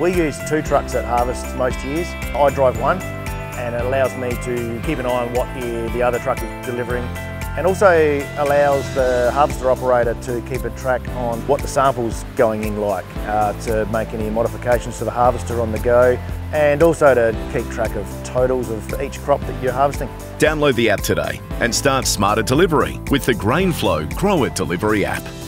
We use 2 trucks that harvest most years. I drive one, and it allows me to keep an eye on what the other truck is delivering, and also allows the harvester operator to keep a track on what the sample's going in like, to make any modifications to the harvester on the go, and also to keep track of totals of each crop that you're harvesting. Download the app today and start smarter delivery with the GrainFlow Grower Delivery app.